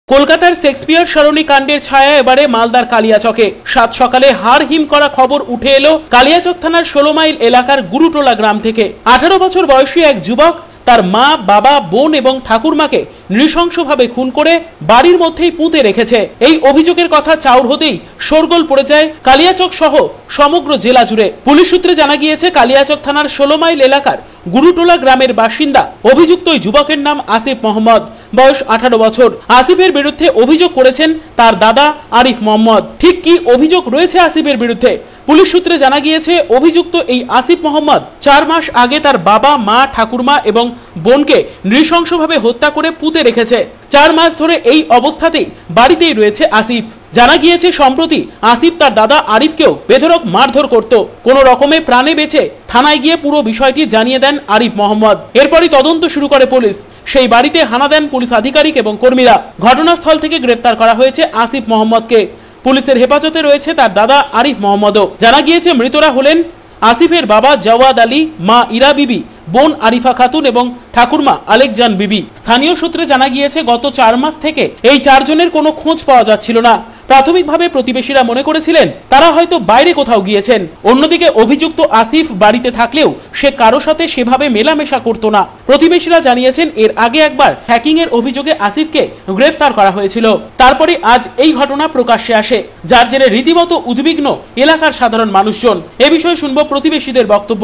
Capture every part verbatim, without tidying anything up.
কলকাতার শেক্সপিয়ার সরণি কাণ্ডের ছায়া এবারে মালদার কালিয়াচকে। সাত সকালে হাড় হিম করা খবর উঠে এলো কালিয়াচক থানার ষোলো মাইল এলাকার গুরুটোলা গ্রাম থেকে। আঠারো বছর বয়সী এক যুবক তার মা, বাবা, বোন এবং ঠাকুরমাকে নৃশংসভাবে খুন করে বাড়ির মধ্যেই পুঁতে রেখেছে। এই অভিযোগের কথা চাউর হতেই শোরগোল পড়ে যায় কালিয়াচক সহ সমগ্র জেলা জুড়ে। পুলিশ সূত্রে জানা গিয়েছে, কালিয়াচক থানার ষোলো মাইল এলাকার গুরুটোলা গ্রামের বাসিন্দা অভিযুক্ত ওই যুবকের নাম আসিফ মোহাম্মদ, বয়স আঠারো বছর। আসিফের বিরুদ্ধে অভিযোগ করেছেন তার দাদা আরিফ মোহাম্মদ। ঠিক কি অভিযোগ রয়েছে আসিফের বিরুদ্ধে? পুলিশ সূত্রে জানা গিয়েছে, অভিযুক্ত এই আসিফ মোহাম্মদ চার মাস আগে তার বাবা, মা, ঠাকুরমা এবং বোনকে নৃশংসভাবে হত্যা করে পুঁতে রেখেছে। চার মাস ধরে এই অবস্থাতেই বাড়িতেই রয়েছে আসিফ। জানা গিয়েছে, সম্প্রতি আসিফ তার দাদা আরিফকেও বেধড়ক মারধর করত। কোনো রকমে প্রাণে বেঁচে থানায় গিয়ে পুরো বিষয়টি জানিয়ে দেন আরিফ মোহাম্মদ। এরপরই তদন্ত শুরু করে পুলিশ। সেই বাড়িতে হানা দেন পুলিশ আধিকারিক এবং কর্মীরা। ঘটনাস্থল থেকে গ্রেফতার করা হয়েছে আসিফ মোহাম্মদকে। পুলিশের হেফাজতে রয়েছে তার দাদা আরিফ মোহাম্মদও। জানা গিয়েছে, মৃতরা হলেন আসিফের বাবা জাওয়াদ আলী, মা ইরা বিবি, বোন আরিফা খাতুন এবং ঠাকুরমা আলেকজান বিবি। স্থানীয় সূত্রে জানা গিয়েছে, গত চার মাস থেকে এই চারজনের কোনো খোঁজ পাওয়া যাচ্ছিল না। প্রাথমিকভাবে প্রতিবেশীরা মনে করেছিলেন তারা হয়তো বাইরে কোথাও গিয়েছেন। অন্যদিকে অভিযুক্ত আসিফ বাড়িতে থাকলেও সে কারো সাথে সেভাবে মেলামেশা করত না। প্রতিবেশীরা জানিয়েছেন, এর আগে একবার হ্যাকিং এর অভিযোগে আসিফকে গ্রেফতার করা হয়েছিল। তারপরে আজ এই ঘটনা প্রকাশ্যে আসে, যার জেরে রীতিমতো উদ্বিগ্ন এলাকার সাধারণ মানুষজন। এ বিষয়ে শুনবো প্রতিবেশীদের বক্তব্য।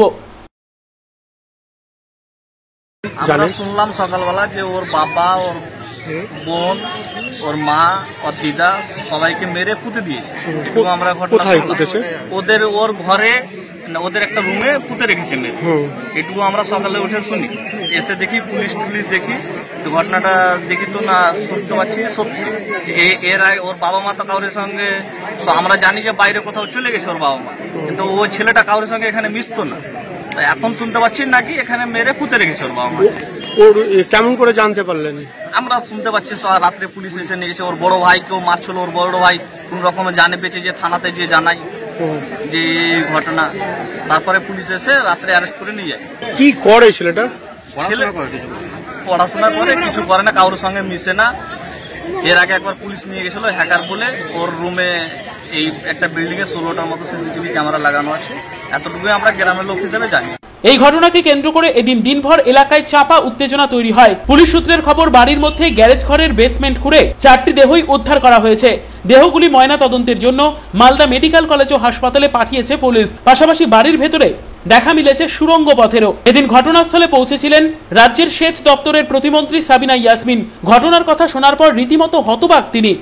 আমরা শুনলাম সকালবেলা যে ওর বাবা, ওর বোন, ওর মা, ওর দিদা সবাইকে মেরে পুঁতে দিয়েছে। এটুকু আমরা ঘটনা ওদের ওর ঘরে, ওদের একটা রুমে পুঁতে রেখেছে মেরে। এটুকু আমরা সকালে উঠে শুনি, এসে দেখি পুলিশ টুলিশ দেখি, তো ঘটনাটা দেখি তো না শুনতে পাচ্ছি সত্যি। এর আগে ওর বাবা মা তো কাউরের সঙ্গে, আমরা জানি যে বাইরে কোথাও চলে গেছে ওর বাবা মা, কিন্তু ও ছেলেটা কাউরের সঙ্গে এখানে মিশতো না। এখন শুনতে পাচ্ছি নাকি এখানে মেরে পুঁতে রেখেছে ওর বাবা মা। ওর কেমন করে জানতে পারলেন? আমরা শুনতে পাচ্ছি রাত্রে পুলিশ এসে নিয়ে গেছে। ওর বড় ভাইকেও মারছিল, ওর বড় ভাই কোন রকমে জানে পেয়েছে, যে থানাতে যে জানাই যে ঘটনা। তারপরে পুলিশ এসে রাত্রে অ্যারেস্ট করে নিয়ে যায়। কি করে ছেলেটা? ছেলে পড়াশোনা করে, কিছু করে না, কারোর সঙ্গে মিশে না। এর আগে একবার পুলিশ নিয়ে গেছিল হ্যাকার বলে। ওর রুমে এই একটা বিল্ডিং এ ষোলোটার মতো সিসিটিভি ক্যামেরা লাগানো আছে। এতটুকুই আমরা গ্রামের লোক হিসেবে জানি। এই ঘটনাকে কেন্দ্র করে এদিন দিনভর এলাকায় চাপা উত্তেজনা তৈরি হয়। পুলিশ সূত্রের খবর, বাড়ির মধ্যে গ্যারেজ ঘরের বেসমেন্ট খুঁড়ে চারটি দেহই উদ্ধার করা হয়েছে। দেহগুলি ময়না তদন্তের জন্য মালদা মেডিকেল কলেজ ও হাসপাতালে পাঠিয়েছে পুলিশ। পাশাপাশি বাড়ির ভেতরে দেখা মিলেছে সুড়ঙ্গ পথেরও। এদিন ঘটনাস্থলে পৌঁছেছিলেন রাজ্যের সেচ দপ্তরের প্রতিমন্ত্রী সাবিনা ইয়াসমিন। ঘটনার কথা শোনার পর রীতিমতো হতবাক তিনি।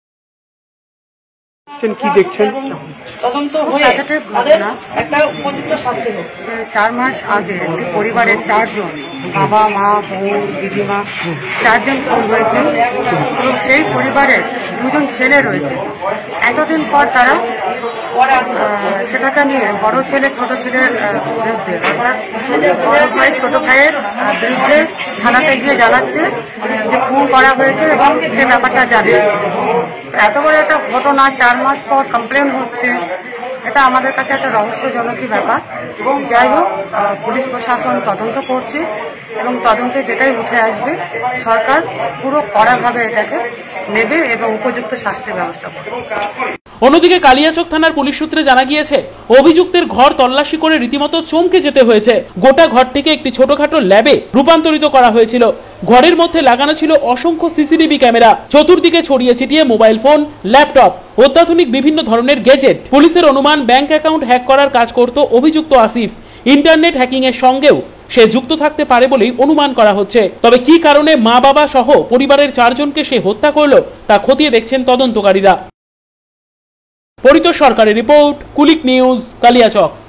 কি দেখছেন? তদন্ত হয়ে একটা উপযুক্ত শাস্তি হোক। চার মাস আগে একটি পরিবারের চারজন, বাবা, মা, বোন, দিদিমা, চারজন খুন হয়েছে এবং সেই পরিবারের দুজন ছেলে রয়েছে। এতদিন পর তারা সেটাকে নিয়ে বড় ছেলে ছোট ছেলের বিরুদ্ধে, বড় ভাই ছোট ভাইয়ের বিরুদ্ধে থানাতে গিয়ে জানাচ্ছে যে খুন করা হয়েছে এবং সে ব্যাপারটা জানে। এত বড় একটা ঘটনা চার মাস পর কমপ্লেন হচ্ছে, এটা আমাদের কাছে একটা রহস্যজনকই ব্যাপার। এবং যাই হোক, পুলিশ প্রশাসন তদন্ত করছে এবং তদন্তে যেটাই উঠে আসবে সরকার পুরো কড়াভাবে এটাকে নেবে এবং উপযুক্ত শাস্তির ব্যবস্থা করবে। অন্যদিকে কালিয়াচক থানার পুলিশ সূত্রে জানা গিয়েছে, অভিযুক্তের ঘর তল্লাশি করে রীতিমতো চমকে যেতে হয়েছে। গোটা ঘরটিকে একটি ছোটখাটো ল্যাবে রূপান্তরিত করা হয়েছিল। ঘরের মধ্যে লাগানো ছিল অসংখ্য সিসিটিভি ক্যামেরা। চতুর্দিকে ছড়িয়ে ছিটিয়ে মোবাইল ফোন, ল্যাপটপ, অত্যাধুনিক বিভিন্ন ধরনের গ্যাজেট। পুলিশের অনুমান, ব্যাংক অ্যাকাউন্ট হ্যাক করার কাজ করত অভিযুক্ত আসিফ। ইন্টারনেট হ্যাকিং এর সঙ্গেও সে যুক্ত থাকতে পারে বলেই অনুমান করা হচ্ছে। তবে কি কারণে মা, বাবা সহ পরিবারের চারজনকে সে হত্যা করলো তা খতিয়ে দেখছেন তদন্তকারীরা। পরিতোষ সরকারের রিপোর্ট, কুলিক নিউজ, কালিয়াচক।